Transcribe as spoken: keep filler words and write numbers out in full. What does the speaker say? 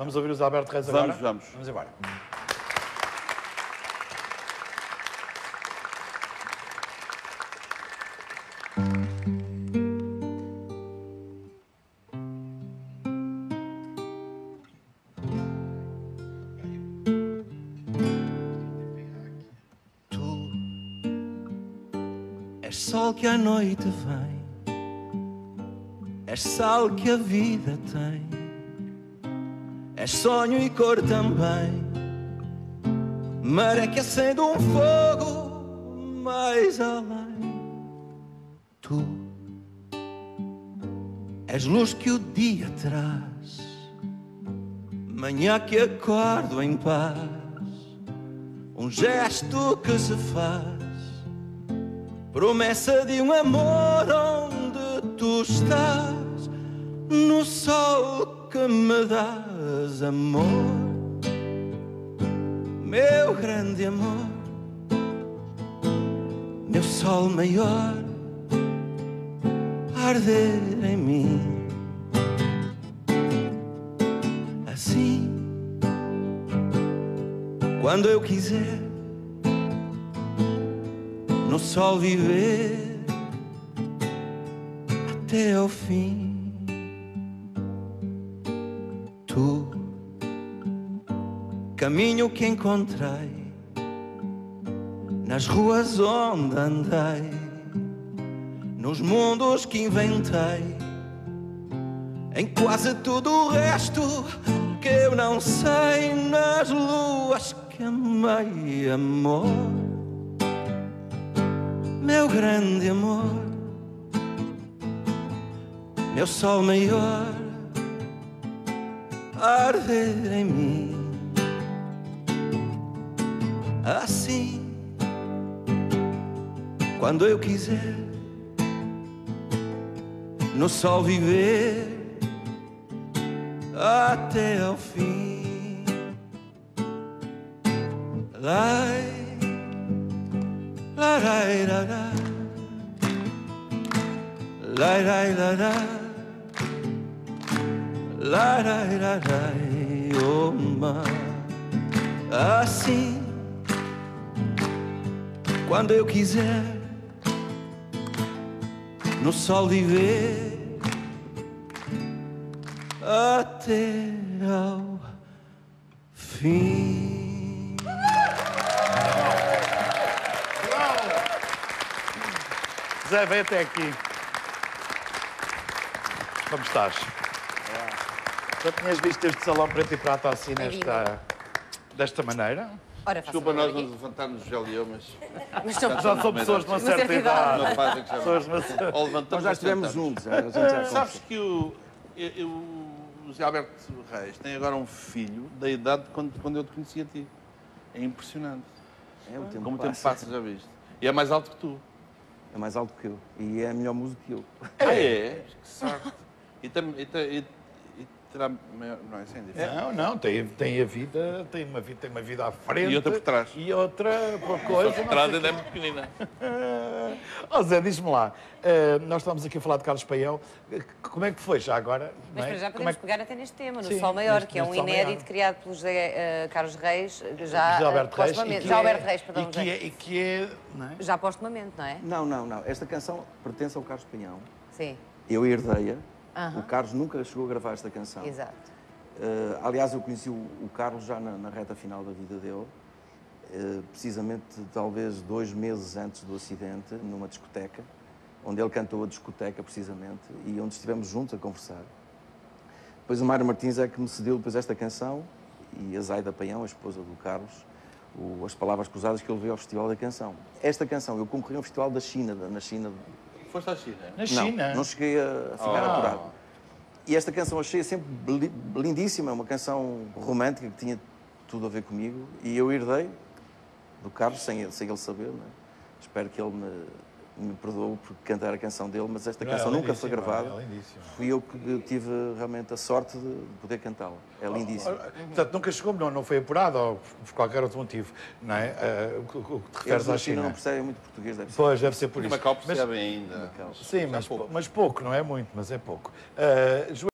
Vamos ouvir os Alberto Reis agora? Vamos, vamos. Vamos embora. És sol que à noite vem, és sal que a vida tem, és sonho e cor também, maré que acende um fogo mais além. Tu és luz que o dia traz, manhã que acordo em paz, um gesto que se faz, promessa de um amor onde tu estás, no sol que me dás, amor, meu grande amor, meu sol maior, a arder em mim. Assim, quando eu quiser no sol viver até ao fim. Tu, caminho que encontrei nas ruas onde andei, nos mundos que inventei, em quase tudo o resto que eu não sei, nas luas que amei, amor, meu grande amor, meu sol maior, a arder em mim. Assim, quando eu quiser no sol viver até ao fim. Lai, lai, lai, lai, lai, lai, lai, lai, lai, lai, lai, oh, ma. Assim, quando eu quiser no sol viver até ao fim. Zé, vem até aqui. Como estás? Já tinhas visto este salão preto e prata assim nesta... desta maneira? Ora, Desculpa nós nos levantarmos já mas... Mas são Já são pessoas de uma certa idade. Não fazem que já... Pessoas de uma certa- Ou levantamos Nós já ou estivemos sentamos. juntos. já, a gente já Sabes conversou. que o, eu- eu- o Zé Alberto Reis tem agora um filho da idade de quando, quando eu te conheci a ti. É impressionante. É, o tempo Como o tempo passa. passa, já viste. E é mais alto que tu. É mais alto que eu. E é melhor músico que eu. Ah, é? Que sorte. E, tam, e, ta- e, e terá maior... Não, é sem diferença. Não, não, tem, tem a vida, tem uma vida, tem uma vida à frente. E outra por trás. E outra por Só coisa. por não trás sei ainda é quê. muito pequenina. Ó Zé, diz-me lá, eh, nós estamos aqui a falar de Carlos Paião, eh, como é que foi já agora? Mas não é? para já Como podemos é que- pegar até neste tema, no Sim, Sol Maior, neste- que é um neste Sol inédito Maior. criado pelo José eh, Carlos Reis, já José Alberto eh, Reis, e postumamente. que Já é- Alberto Reis, perdão. e que é, e que é, não é? Já postumamente, não é? Não, não, não. Esta canção pertence ao Carlos Pinhão. Sim, Eu herdei-a. Aham. O Carlos nunca chegou a gravar esta canção. exato. Eh, aliás, eu conheci o, o Carlos já na, na reta final da vida dele, eh, precisamente talvez dois meses antes do acidente, numa discoteca, onde ele cantou a discoteca, precisamente, e onde estivemos juntos a conversar. Depois o Mário Martins é que me cedeu depois esta canção, e a Zaida Paião, a esposa do Carlos, o, as palavras cruzadas que eu levei ao Festival da Canção. Esta canção, eu concorri ao Festival da China, da- na China. Foste à China? Na China? Não, não cheguei a, a ficar Oh. apurado. E esta canção achei sempre li- lindíssima, uma canção romântica que tinha tudo a ver comigo. E eu herdei do Carlos, sem, ele- sem ele saber, não é? Espero que ele me, me perdoe por cantar a canção dele, mas esta Não, canção é nunca foi lindíssima, gravada. é lindíssima. Fui eu que tive realmente a sorte de poder cantá-la. É lindíssima. Portanto, nunca chegou, não, não foi apurado, ou por qualquer outro motivo, não é? Eh, o que- o que te Eles referes na à China China. não percebem muito português, deve ser. Pois, deve ser por Os isso. Macau Mas- percebem ainda. Macau. Sim, Já mas, pouco. mas pouco, não é muito, mas é pouco. Eh,